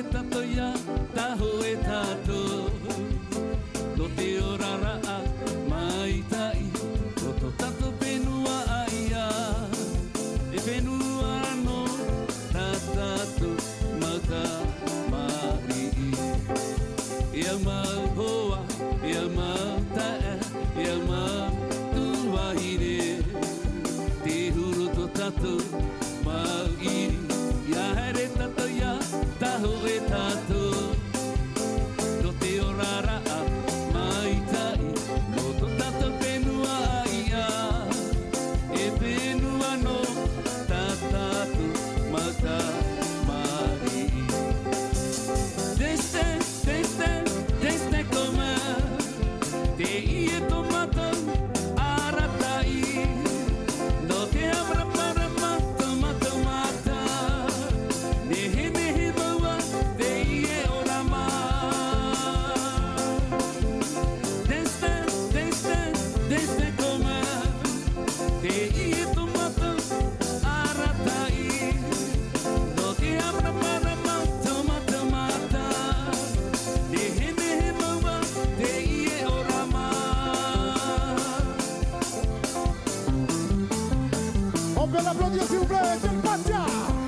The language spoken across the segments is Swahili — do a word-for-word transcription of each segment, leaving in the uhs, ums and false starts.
tato ia, taho e tato. No te orara a mai tai, o to tato penua a ia. E penua no, tatato mata mari. Ia mau hoa, ia mau tae, ia mau tuahire. Te huru to tato mau iri. Ia here tato ia, taho e tato. No te orara a mai tai, no to tato penua a ia. E penua no, tatato mata mari. Deste, deste, deste koma, te ie tomato aratai. No te abra para mata, mata, mata. Nehe, nehe bawa, te ie orama. Deste, deste, deste koma, te ie tomato aratai. No te abra para mata, mata, mata. Nehe, nehe bawa, te ie orama. On peut l'applaudir s'il vous plaît, Quel Patia.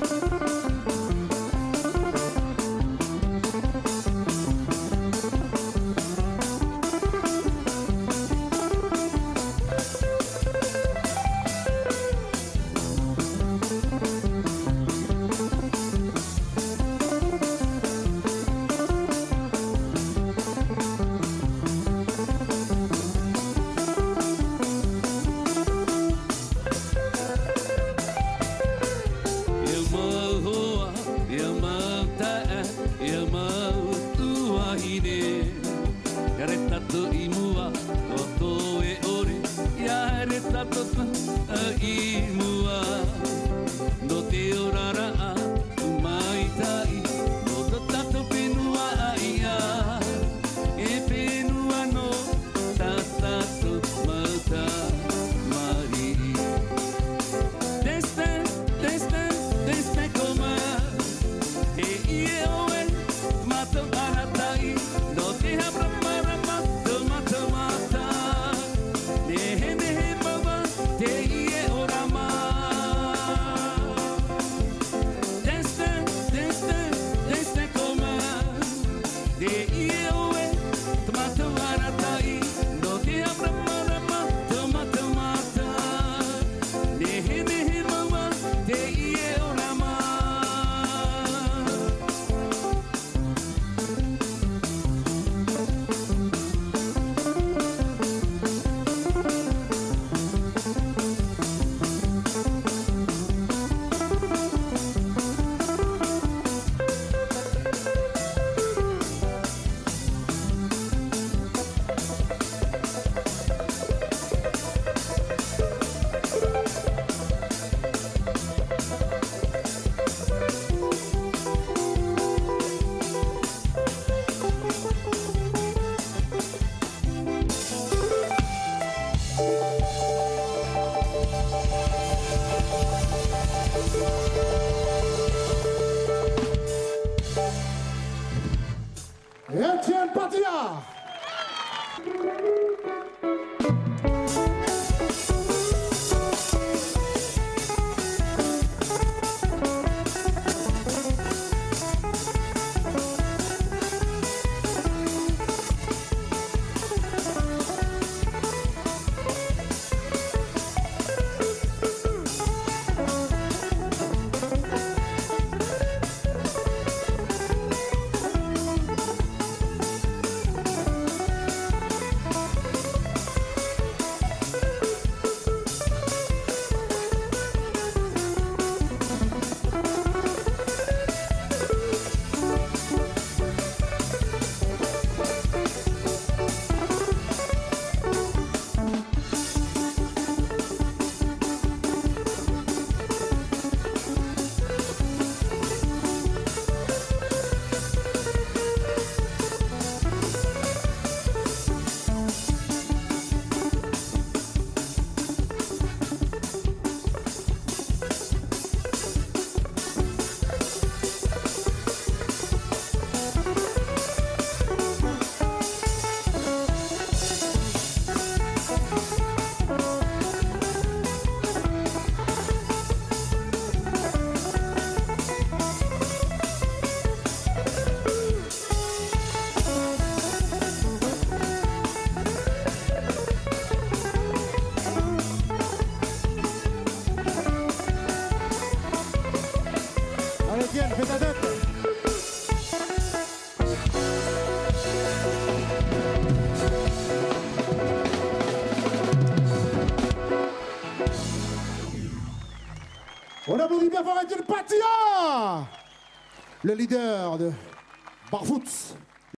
Ia mau hoa, ia mau tae, ia mau tuahine. Ia re tato i mua, o tō e ore. Ia re tato a i mua. No te orara a mai tai, no to tato penua a ia. E penua no, tatato mata mari. Deste, deste, deste koma, te ie oe, mato aratai. No te abra para mato, mata, mata. Nehe, nehe baba, te ie orama. Deste, deste, deste koma, te ie oe, mato aratai. No te abra para mato, mata, mata. Nehe, nehe baba, te ie orama. Etienne Patia. On applaudit bien fort Angel Patia, le leader de Barfoot.